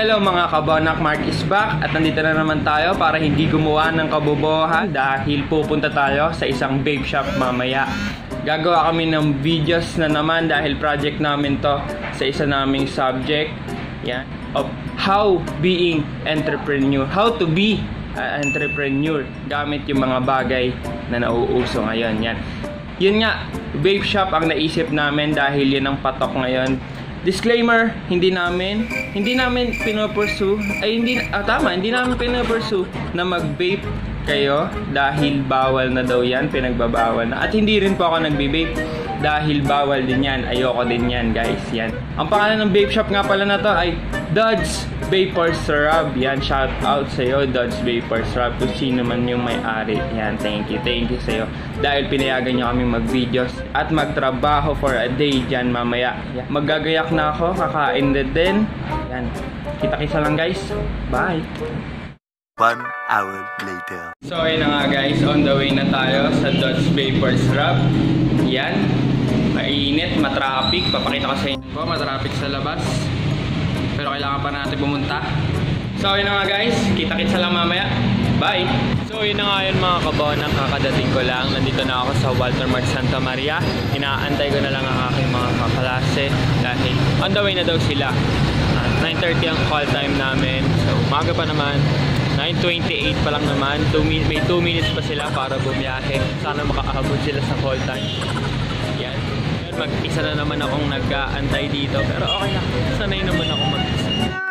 Hello mga kabonak, Mark is back at nandito na naman tayo para hindi gumawa ng kabobohan dahil pupunta tayo sa isang vape shop mamaya. Gagawa kami ng videos na naman dahil project namin to sa isa naming subject of how being entrepreneur, how to be an entrepreneur gamit yung mga bagay na nauuso ngayon. Yun nga, vape shop ang naisip namin dahil yun ang patok ngayon. Disclaimer, hindi namin pinopursue, hindi namin pinopursue na mag-vape kayo dahil bawal na daw yan, pinagbabawal na. At hindi rin po ako nagbe-vape dahil bawal din yan, ayoko din yan guys, yan. Ang pangalan ng vape shop nga pala na to ay Dodge Vapor Rub. Yan, shout out sa'yo Dodge Vapor Rub kung sino man yung may-ari. Yan, thank you sa'yo dahil pinayagan nyo kami mag-videos at magtrabaho for a day dyan mamaya. Yan. Maggagayak na ako, kakain din. Yan, kita-kisa lang guys, bye! 1 hour later. So ayun na nga guys, on the way na tayo sa Dodge Vapor Rub. Yan, mainit, matraffic. Papakita ko sa inyo po, matraffic sa labas. Pero kailangan pa natin pumunta. So ayun na nga guys, kita-kitsa lang mamaya. Bye! So yun na nga yun mga kabonak, kakadating ko lang. Nandito na ako sa Walter Mart Santa Maria. Inaantay ko na lang ang aking mga kaklase dahil on the way na daw sila. 9:30 ang call time namin. So umaga pa naman. 9:28 pa lang naman. May 2 minutes pa sila para bumiyahe. Sana makaabot sila sa call time. Yan. Mag-isa na naman akong nag-aantay dito. Pero okay lang. Sanay naman ako mag-isa.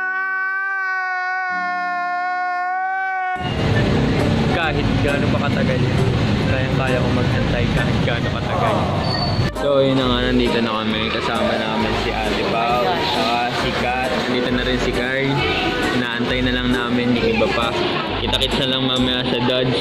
Kahit gaano pa katagal yun. Kaya kong mag-antay kahit gaano katagal. So yun na nga, nandito na kami. Kasama namin si Ate Pao, si Kat. Nandito na rin si Carl. Inaantay na lang namin yung iba pa. Kita-kits na lang mamaya sa Dodge.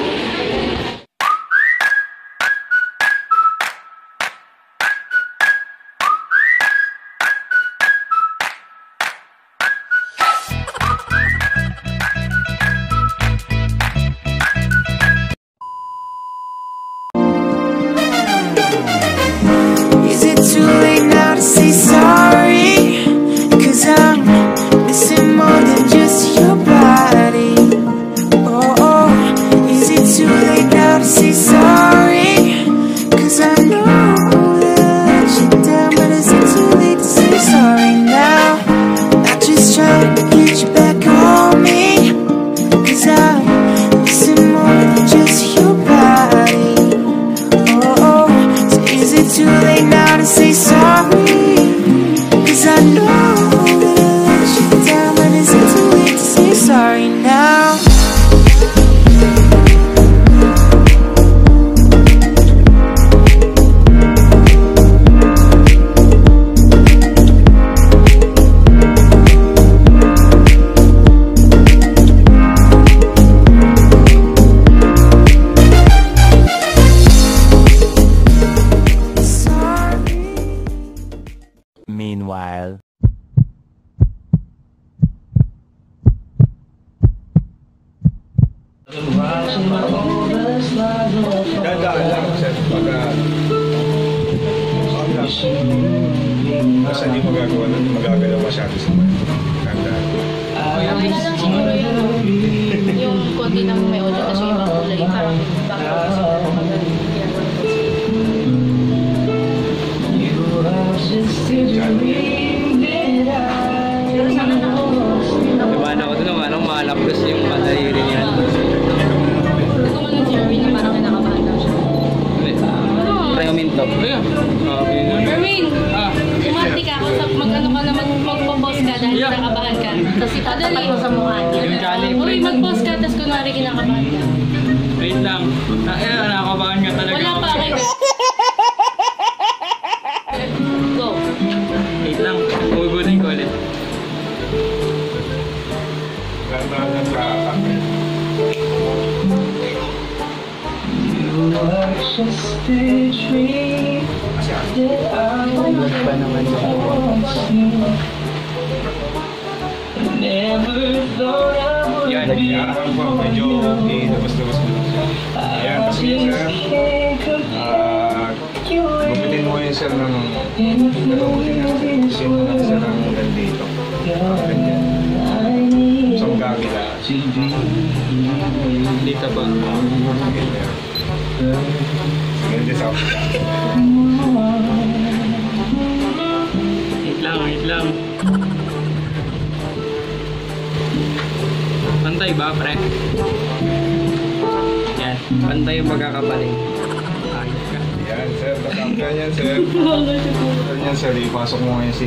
Is it too late now to say sorry? 'Cause I'm missing more than just your body. Oh, is it too late now to say sorry? 'Cause I know that I let you down, but is it too late to say sorry now? I just trying to get you back on me, 'cause I'm missing more than just your body. Oh, so is it too late now to say sorry? 'Cause I know sorry now. Meanwhile. Dadaan lang sir, basta hindi magagalaw masyado sa mga dadaan. Okay na lang siguro yung konti ng may audio kasi yung mga kulay parang background siguro magaling. Pero sana Naman ako doon, anong malapos yung madayiri niya. Minto. Erwin, umati ka ako sa mag-ano ka na mag-post ka dahil kinakabahan ka. Tapos itatapat mo sa mukha niya. Uy, mag-post ka tapos kunwari kinakabahan ka. Wait lang. Nakakabahan ka talaga. Wala pa kayo. Go. Wait lang. Ugunin ko ulit. Ganda sa kakapit. You are just a dream that I want you. Never thought I would Yan, be Araw po, medyo labas-labas mo lang siya. Ayan, kasi sir, gupitin mo yun sir ng nagabutin natin. Kasi yun lang sir ang dito. Ganyan. kabila. Dito ba? Ganyan sa Wait lang. Pantay ba, pre? Yan, pantay yung pagkakapaling. Ayos ka. Yan, sir. Tatanggal yan, sir. Yan, sir. Ipasok mo ngayon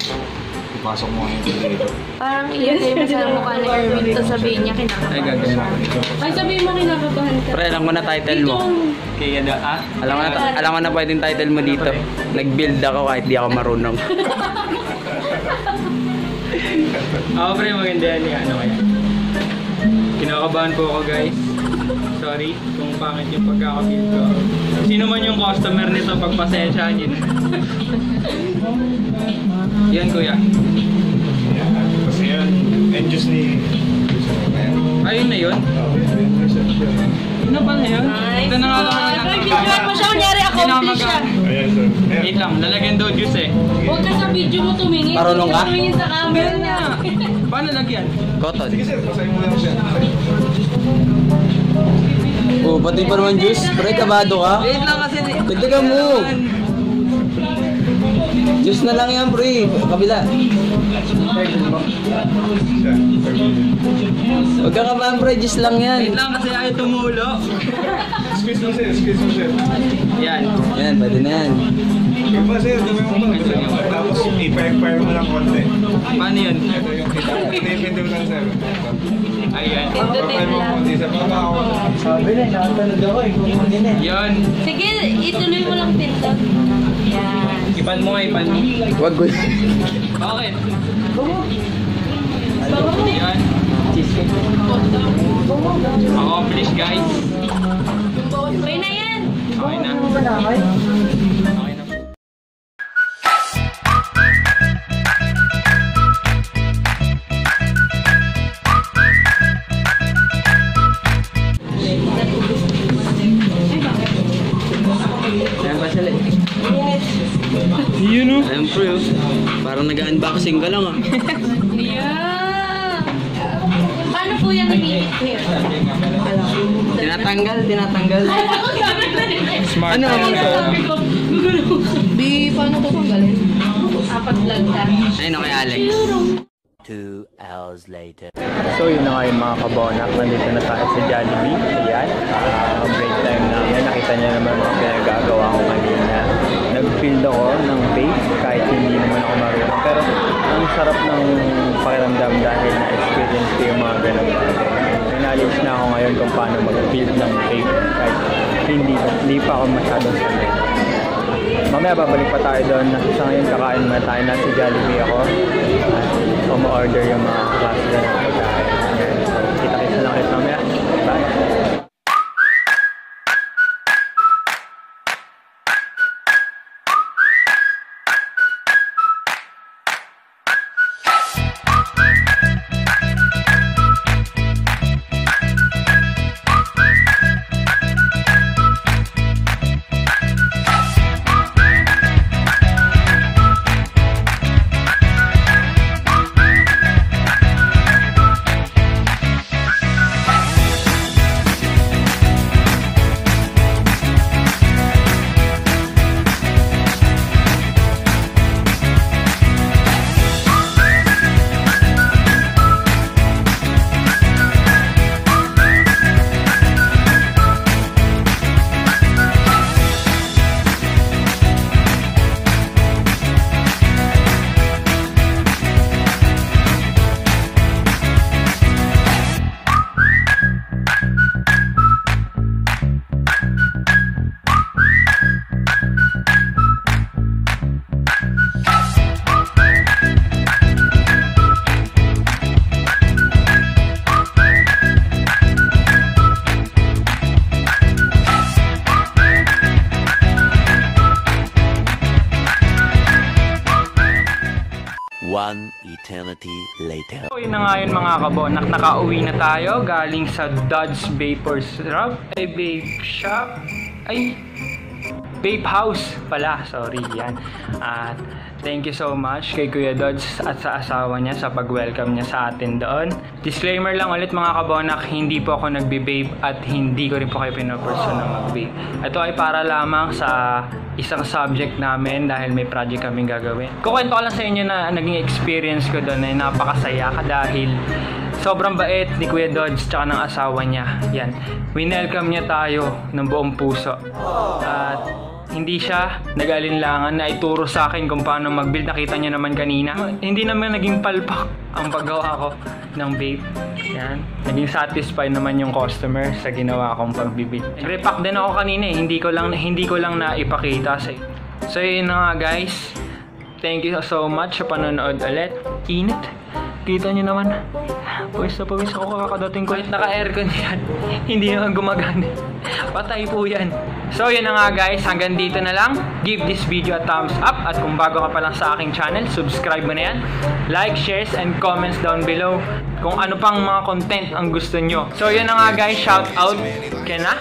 dito. Parang ilagay mo sa mukha ni Erwin, tapos sabihin niya kinakabahan. Ay, gagawin mo. Ay, sabihin mo kinakabahan ka. Pre, alam ko na title mo. Kaya na, ah? Alam ko na pwedeng title mo dito. Nag-build ako kahit di ako marunong. Ako, pre, maganda yan yung ano kaya. Kinakabahan po ako, guys. Sorry kung pangit yung pagkakabuild ko. Sino man yung customer nito, pagpasensyahan yun. Yan, kuya. Yan. Kasi yan. Endus ni... Ayun na yun. Ano ba na yun? Ito na nga lang Ay, picture mo siya, kunyari accomplish siya. Ayan, sir. Ayan. Wait lang, lalagyan daw juice eh. Huwag ka sa video mo tumingin. Marunong ka? Tumingin sa camera na. Paano lagyan? Cotton. Sige, sir. Pasayin mo lang siya. Oh, pati pa naman juice. Pre, kabado ka. Wait lang kasi. Dagdagan mo. Juice na lang yan, pre. Kabila. Huwag ka kabahan, pre. Juice lang yan. Wait lang kasi ayaw tumulo. Squeeze mo, sir. Squeeze mo, sir. Yan. Yan, pwede na yan. Yung ba, sir? Gawin mo ba? Tapos, ipa-expire mo lang konti. Paano yun? Ito yung kita. Pinipindim lang, sir. Ayan. Ipa-expire mo konti. Sa baba ako. Sabi na, nakatanod ako. Yun. Sige, ituloy mo lang pinto. Yan. Ipan mo nga, ipan mo. Huwag ko. Bakit? Yan. Accomplish, guys. Okay na yan. Okay na. Okay na. Ayan pa sila. Yun o. Ayan, pre. Parang nag-unboxing ka lang, ah. Yeah. Paano po yan nag-iit here? Tinatanggal. Smart. Ano naman to? Sabi ko, Bi, paano ko tanggalin? Apat lang ka. Ayun, okay, Alex. 2 hours later. So yun na nga yung mga kabonak. Nandito na tayo sa Jollibee. Ayan. Break time na yan. Nakita niyo naman mga pinagagawa ko kanina. Nag-field ako ng vape kahit hindi naman ako marunong. Pero ang sarap ng pakiramdam dahil na-experience ko yung mga ganun. May knowledge na ako ngayon kung paano mag-field ng vape kahit hindi pa ako masyadong sanay. Mamaya babalik pa tayo doon. Sa ngayon kakain muna tayo. Nasa Jollibee ako. Order yung mga klase na ng pagkain. So, kita-kita lang kayo mamaya. Bye! One eternity later. So yun na nga yun mga kabonak. Nakauwi na tayo galing sa Dodge Vapor Shop. Ay, vape shop. Ay, vape house pala. Sorry, yan. At Thank you so much kay Kuya Dodds at sa asawa niya sa pag-welcome niya sa atin doon. Disclaimer lang ulit mga kabonak, hindi po ako nagbe-vape at hindi ko rin po kayo pinoperso na mag-vape. Ito ay para lamang sa isang subject namin dahil may project kaming gagawin. Kukwento ko lang sa inyo na naging experience ko doon ay napakasaya dahil sobrang bait ni Kuya Dodds tsaka ng asawa niya. Yan. Winelcome niya tayo ng buong puso. At hindi siya nag-alinlangan na ituro sa akin kung paano mag-build. Nakita niyo naman kanina. Hindi naman naging palpak ang paggawa ko ng vape. Yan. Naging satisfied naman yung customer sa ginawa kong pag-build. Nag-repack din ako kanina eh. Hindi ko lang naipakita sa inyo. So yun na nga guys. Thank you so much sa panonood ulit. Init. Kita nyo naman. Pawis na pawis ako kakadating ko. Kahit naka-aircon yan, hindi naman gumagana. Patay po yan. So yun na nga guys, hanggang dito na lang. Give this video a thumbs up. At kung bago ka pa lang sa aking channel, subscribe mo na yan. Like, shares, and comments down below kung ano pang mga content ang gusto nyo. So yun na nga guys, shout out Kena.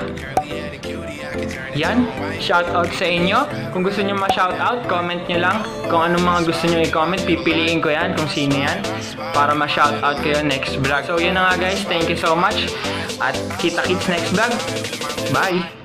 Yan, shout out sa inyo. Kung gusto nyo ma-shout out, comment nyo lang kung anong mga gusto nyo i-comment. Pipiliin ko yan kung sino yan para ma-shout out kayo next vlog. So yun na nga guys, thank you so much at kita-kits next vlog. Bye!